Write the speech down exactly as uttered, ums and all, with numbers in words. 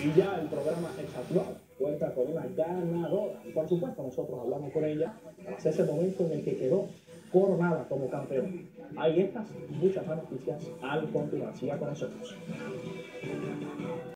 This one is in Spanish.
Y ya el programa Hexatlón cuenta con una ganadora. Y por supuesto, nosotros hablamos con ella tras ese momento en el que quedó coronada como campeón. Hay estas y muchas más noticias al continuar. Siga con nosotros.